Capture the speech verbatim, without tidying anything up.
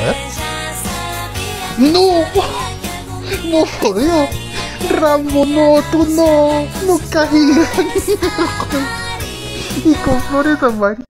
ver. ¡No! ¡No, por Dios! ¡Rambo, no! ¡Tú no! ¡No caigas! Y con flores amarillas.